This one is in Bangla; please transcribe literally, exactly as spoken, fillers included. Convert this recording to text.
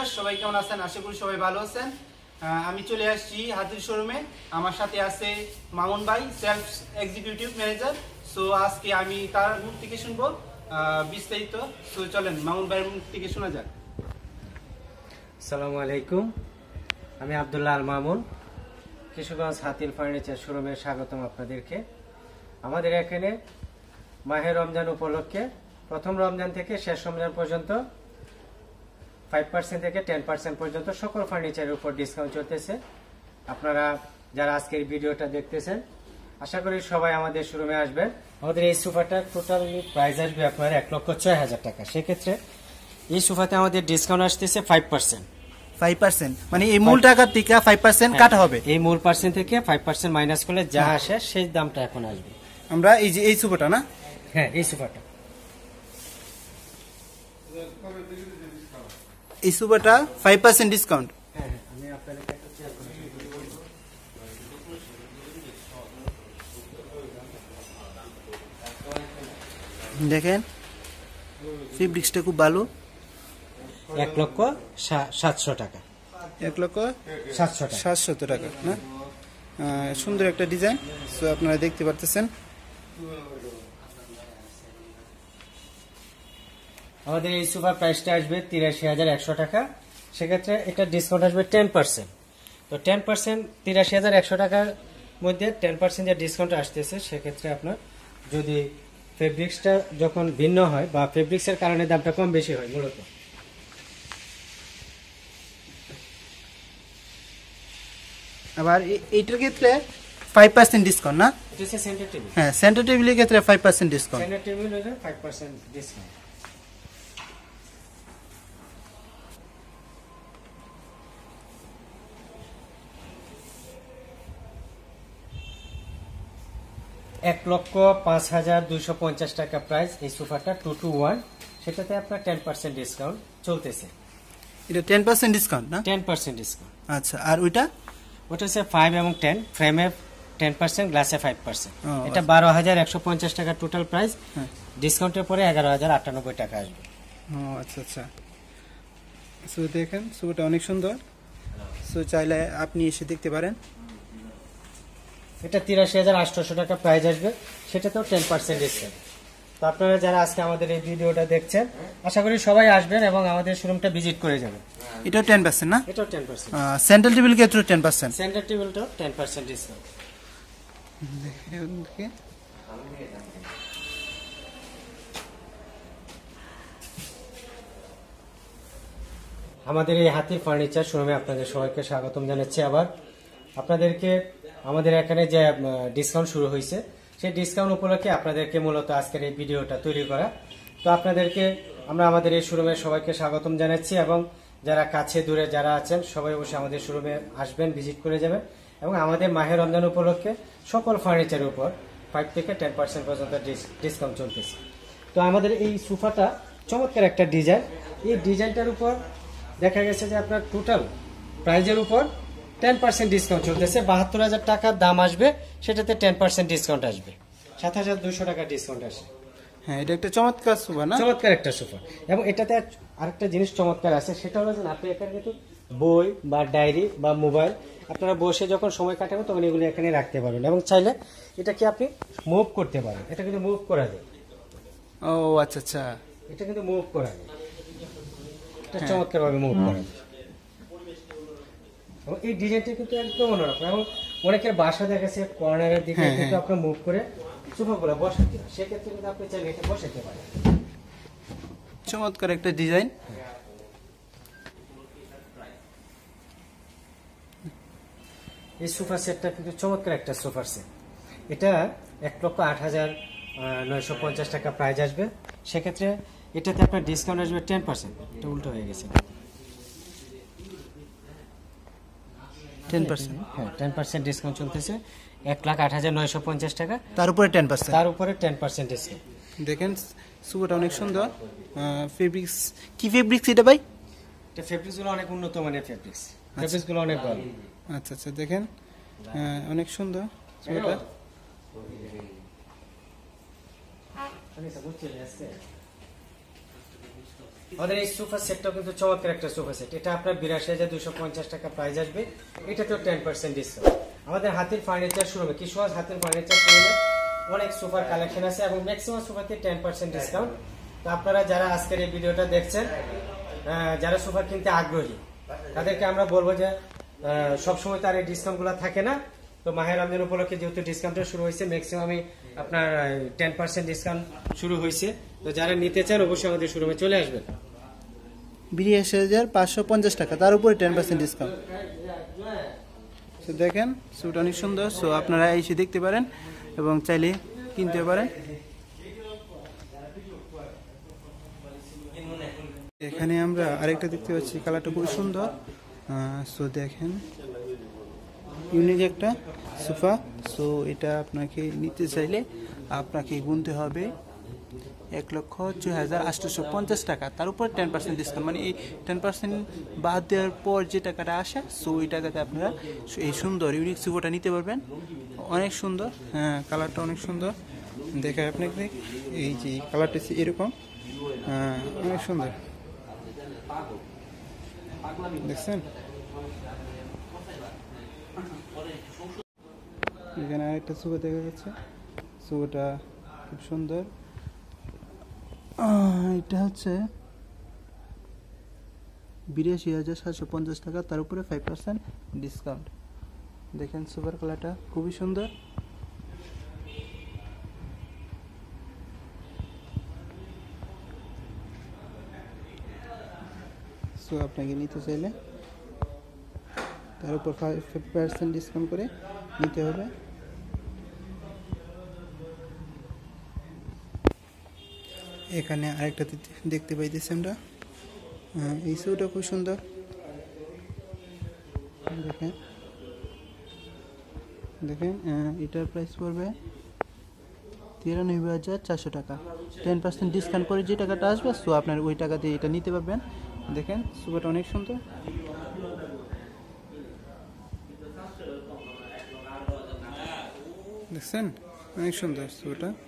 ভিউয়ার্স সবাই কেমন আছেন? আশা করি সবাই ভালো আছেন। আমি চলে আসছি হাতির শোরুমে। আমার সাথে আছে মামুন ভাই, সেলস এক্সিকিউটিভ ম্যানেজার। সো আজকে আমি তার মুখ থেকে শুনবো বিস্তারিত। সো চলেন মামুন ভাইয়ের মুখ থেকে শোনা যাক। আসসালামু আলাইকুম, আমি আব্দুল্লাহ আল মামুন, কিশোরগঞ্জ হাতির ফার্নিচার শোরুমে স্বাগতম আপনাদেরকে। আমাদের এখানে মাহে রমজান উপলক্ষে প্রথম রমজান থেকে শেষ রমজান পর্যন্ত ফাইভ পার্সেন্ট থেকে টেন পার্সেন্ট পর্যন্ত সকল ফার্নিচারের উপর ডিসকাউন্ট চলতেছে। আপনারা যারা আজকের ভিডিওটা দেখতেছেন, আশা করি সবাই আমাদের শোরুমে আসবেন। আমাদের এই সোফাটা টোটালি প্রাইস আসবে আপনার এক লক্ষ ছয় হাজার টাকা। সেক্ষেত্রে এই সোফাতে আমাদের ডিসকাউন্ট আসতেছে ফাইভ পার্সেন্ট। ফাইভ পার্সেন্ট মানে এই মূল টাকার থেকে ফাইভ পার্সেন্ট কাটা হবে। এই মূল পার্সেন্ট থেকে ফাইভ পার্সেন্ট মাইনাস করলে যা আসে সেই দামটা এখন আসবে। আমরা এই যে এই সোফাটা না, হ্যাঁ এই সোফাটা এই সোফাটা ফাইভ পার্সেন্ট ডিসকাউন্ট। হ্যাঁ হ্যাঁ আমি আপনাদেরকে একটা চেয়ার করে দেখেন ফেব্রিক্সটা খুব ভালো। এক লক্ষ সাতশো টাকা এক লক্ষ সাতশো টাকা সাতশত টাকা না, সুন্দর একটা ডিজাইন। সো আপনারা দেখতে পারতেছেন। আমাদের এই সোফার প্রাইসটা আসবে তিরাশি হাজার একশো টাকা। সেক্ষেত্রে এটা ডিসকাউন্ট আসবে টেন পার্সেন্ট। তো টেন পার্সেন্ট তিরাশি হাজার একশো টাকার মধ্যে টেন পার্সেন্ট যে ডিসকাউন্ট আসতেছে, সেক্ষেত্রে আপনার যদি ফেব্রিক্সটা যখন ভিন্ন হয় বা ফেব্রিক্সের কারণে দামটা কম বেশি হয় মূলত। আবার এইটার ক্ষেত্রে ফাইভ পার্সেন্ট ডিসকাউন্ট না, সেন্টার টেবিল, হ্যাঁ সেন্টার টেবিলের ক্ষেত্রে five percent discount. Centre table হলে ফাইভ পার্সেন্ট ডিসকাউন্ট। এক লক্ষ পাঁচ হাজার দুইশো পঞ্চাশ টাকা প্রাইস এই সোফাটা টু টু ওয়ান। সেটাতে আপনার টেন পার্সেন্ট ডিসকাউন্ট চলতেছে। এটা টেন পার্সেন্ট ডিসকাউন্ট না? Ten percent discount. আচ্ছা, আর ওইটা ওটা হচ্ছে ফাইভ এবং টেন, ফ্রেমে টেন পার্সেন্ট, গ্লাসে ফাইভ পার্সেন্ট। এটা বারো হাজার একশো পঞ্চাশ টাকা টোটাল প্রাইস। ডিসকাউন্টের পরে এগারো হাজার আটানব্বই টাকা আসবে। ও আচ্ছা আচ্ছা। সো দেখেন সোফাটা অনেক সুন্দর। সো চাইলে আপনি এসে দেখতে পারেন। এটা তিরাশি হাজার আটশোশো টাকা প্রাইস আসবে, সেটাতেও টেন পার্সেন্ট ডিসকাউন্ট। তো আপনারা যারা আজকে আমাদের এই ভিডিওটা দেখছেন, আশা করি সবাই আসবেন এবং আমাদের শোরুমটা ভিজিট করে যাবেন। এটাও টেন পার্সেন্ট না? এটাও টেন পার্সেন্ট। সেন্ট্রাল টেবিল ক্ষেত্রে টেন পার্সেন্ট। সেন্টার টেবিলটাও টেন পার্সেন্ট ডিসকাউন্ট। আমাদের এই হাতির ফার্নিচার শোরুমে আপনাদের সবাইকে স্বাগতম জানাচ্ছি। আবার আপনাদেরকে আমাদের এখানে যে ডিসকাউন্ট শুরু হয়েছে, সেই ডিসকাউন্ট উপলক্ষে আপনাদেরকে মূলত আজকের এই ভিডিওটা তৈরি করা। তো আপনাদেরকে আমরা আমাদের এই শোরুমে সবাইকে স্বাগতম জানাচ্ছি এবং যারা কাছে দূরে যারা আছেন সবাই অবশ্যই আমাদের শোরুমে আসবেন, ভিজিট করে যাবেন। এবং আমাদের মাহে রমজান উপলক্ষে সকল ফার্নিচারের উপর ফাইভ থেকে টেন পার্সেন্ট পর্যন্ত ডিসকাউন্ট চলতেছে। তো আমাদের এই সোফাটা চমৎকার একটা ডিজাইন। এই ডিজাইনটার উপর দেখা গেছে যে আপনার টোটাল প্রাইজের উপর টেন পার্সেন্ট ডিসকাউন্ট চলতেছে। বাহাত্তর হাজার টাকার দাম আসবে, সেটাতে টেন পার্সেন্ট ডিসকাউন্ট আসবে, সাত হাজার দুশো টাকা ডিসকাউন্ট আসে। হ্যাঁ, এটা একটা চমৎকার সোফা না? চমৎকার একটা সোফা। এবং এটাতে আরেকটা জিনিস চমৎকার আছে, সেটা হলো যে আপনি এখানে কিন্তু বই বা ডায়েরি বা মোবাইল আপনারা বসে যখন সময় কাটাবেন তখন এগুলো এখানে রাখতে পারবেন এবং চাইলে এটাকে আপনি মুভ করতে পারেন। এটা কিন্তু মুভ করা যায়। ও আচ্ছা আচ্ছা, এটা কিন্তু মুভ করা যায়, এটা চমৎকার ভাবে মুভ করা যায়। এবং এই ডিজাইনটা কিন্তু একদম অন্যরকম। এবং অনেকের বাসা দেখাচ্ছে কর্নারের দিকে কিন্তু আপনার মুভ করে সোফাগুলো বসাতে, সেক্ষেত্রে কিন্তু আপনি চাইলে এটা বসাতে পারেন। চমৎকার একটা ডিজাইন। এই সোফা সেটটা কিন্তু চমৎকার একটা সোফা সেট। এটা এক লক্ষ আট হাজার নয়শো পঞ্চাশ টাকা প্রাইস আসবে। সেক্ষেত্রে এটাতে আপনার ডিসকাউন্ট আসবে টেন পার্সেন্ট। এটা উল্টো হয়ে গেছে, টেন পার্সেন্ট। হ্যাঁ টেন পার্সেন্ট ডিসকাউন্ট চলতেছে। এক লাখ আট হাজার নয়শো পঞ্চাশ টাকা, তার উপরে টেন পার্সেন্ট। তার উপরে টেন পার্সেন্ট ডিসকাউন্ট। দেখেন সোফাটা অনেক সুন্দর। ফেব্রিক্স কি ফেব্রিক্স এটা ভাই? এটা ফেব্রিক্সগুলো অনেক উন্নত মানের ফেব্রিক্স, ফেব্রিক্সগুলো অনেক ভালো। আচ্ছা আচ্ছা, দেখেন অনেক সুন্দর সোফাটা। আমাদের এই সোফা সেটটাও কিন্তু চমৎকার একটা সোফা সেট। এটা আপনার বিরাশি হাজার দুশো পঞ্চাশ টাকা প্রাইস আসবে। এটা তো টেন পার্সেন্ট ডিসকাউন্ট। আমাদের হাতির ফার্নিচার শোরুমে কিশোর হাতির ফার্নিচার শোরুমে অনেক সোফার কালেকশন আছে এবং ম্যাক্সিমাম সোফাতে টেন পার্সেন্ট ডিসকাউন্ট। তো আপনারা যারা আজকের এই ভিডিওটা দেখছেন, যারা সোফা কিনতে আগ্রহী, তাদেরকে আমরা বলবো যে সবসময় তার এই ডিসকাউন্টগুলো থাকে না। তো মাহে রমজান উপলক্ষে যেহেতু ডিসকাউন্টটা শুরু হয়েছে, ম্যাক্সিমামই আপনার টেন পার্সেন্ট ডিসকাউন্ট শুরু হয়েছে। তো যারা নিতে চান অবশ্যই আমাদের শোরুমে চলে আসবেন। বিরাশি হাজার পাঁচশো পঞ্চাশ টাকা, তার উপরে টেন পার্সেন্ট ডিসকাউন্ট। তো দেখেন স্যুট অনেক সুন্দর। সো আপনারা এসে দেখতে পারেন এবং চাইলে কিনতে পারেন। এখানে আমরা আরেকটা দেখতে পাচ্ছি, কালারটা খুব সুন্দর। সো দেখেন ইউনিক একটা সোফা। সো এটা আপনাকে নিতে চাইলে আপনাকে গুনতে হবে এক লক্ষ ছয় হাজার আটশোশো পঞ্চাশ টাকা, তার উপর টেন পার্সেন্ট ডিসকাউন্ট। মানে এই টেন পার্সেন্ট বাদ দেওয়ার পর যে টাকাটা আসে, সো ওই টাকাতে আপনারা এই সুন্দর ইউনিক সোফাটা নিতে পারবেন। অনেক সুন্দর, হ্যাঁ কালারটা অনেক সুন্দর। দেখায় আপনাকে, এই যে কালারটা এরকম, হ্যাঁ অনেক সুন্দর দেখছেন। এখানে আরেকটা সোফা দেখা যাচ্ছে, সোফাটা খুব সুন্দর। এটা হচ্ছে বিরাশি হাজার সাতশো পঞ্চাশ টাকা, তার উপরে ফাইভ পার্সেন্ট ডিসকাউন্ট। দেখেন সোফার কালারটা খুবই সুন্দর। সো আপনাকে নিতে চাইলে তার উপর ফাইভ পার্সেন্ট ডিসকাউন্ট করে নিতে হবে। এখানে আরেকটা দেখতে পাইতেছি আমরা, এই সোফাটা খুব সুন্দর। দেখেন দেখেন এটার প্রাইস পড়বে তিরানব্বই হাজার চারশো টাকা। টেন পার্সেন্ট ডিসকাউন্ট করে যে টাকাটা আসবে, সো আপনার ওই টাকা দিয়ে এটা নিতে পারবেন। দেখেন সোফাটা অনেক সুন্দর। দেখছেন অনেক সুন্দর সোফাটা।